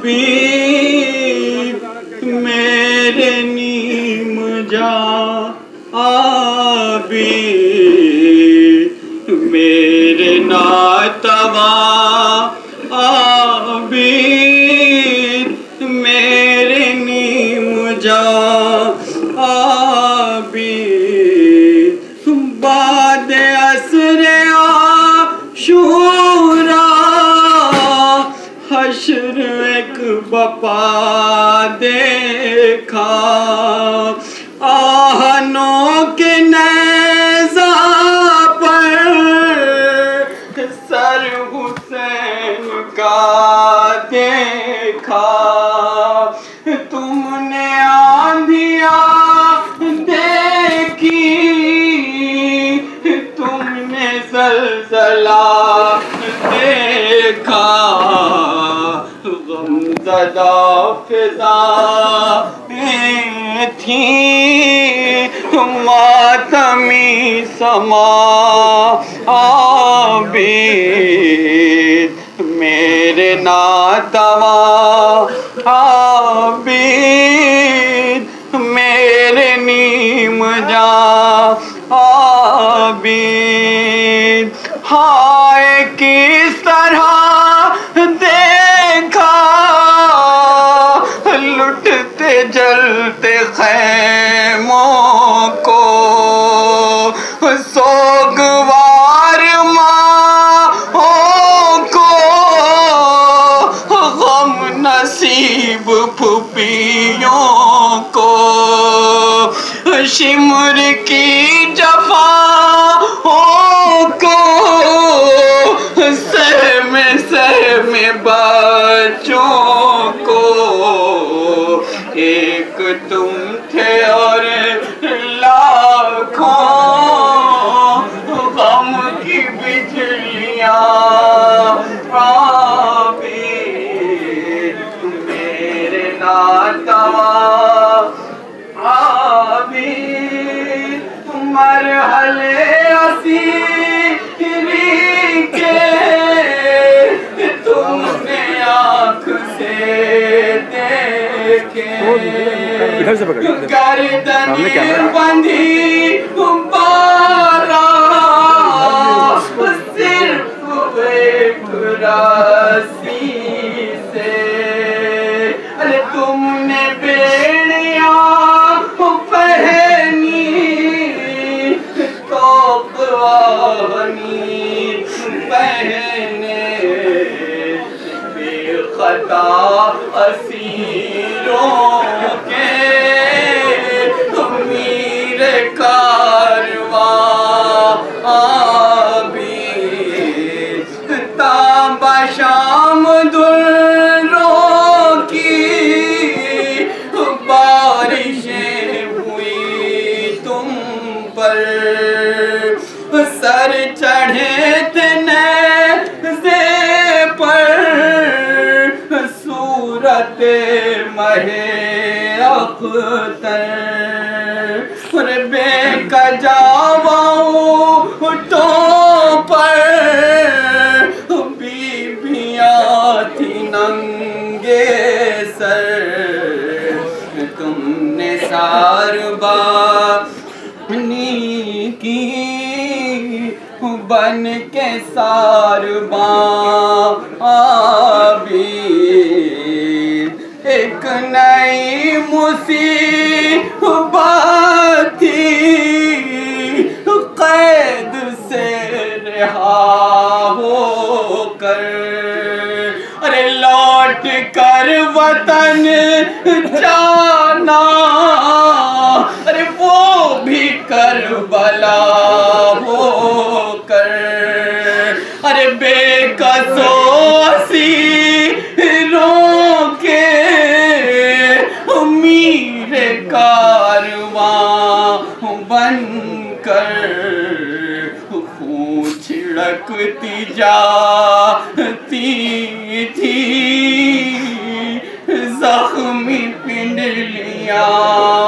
आबिद मेरे नीम जा आबिद मेरे नातवा आबिद मेरे नीम जा आबिद बाद असरे आशूरा हश्र एक बपा देखा आहनों के नेज़ा पर सर हुसैन का देखा तुमने आंधिया देखी तुमने ज़लज़ला देखा ज़दा फ़िज़ाएं थी मातमी समा आबिद मेरे नातवा आबिद मेरे नीम जा आबिद हाय किस तरह देखा लुटते जलते खैमों को सोगवार माँ को गम नसीब फुपियों को शिमर की जफाओं को सह में बच्चों को एक तुम थे और लाखों गम की बिजलियां आबिद मेरे नातवा आबिद मरहले असीरी के तुमने आँख से देखे गर्दन बंधी बारा सिर्फ एक रस्सी से अरे तुमने बेड़िया पहनी तो पहने बेखता असीरों के मीर कारवां आबिद ताबा शाम दुर्रों की बारिशें हुई तुम पर सर चढ़े थे नेज़े पर सूरत महे अख्तर बेकजावाओं तो पर बीबियाँ थी नंगे सर तुमने सारबानी की बन के सारबां आबिद एक नई मुसीबत थी कैद से रिहा होकर अरे लौट कर वतन जाना अरे वो भी करबला होकर अरे बेकसो असीरों के मीर कारवां बनकर खून छिड़कती जाती थी जख्मी पिंडलियां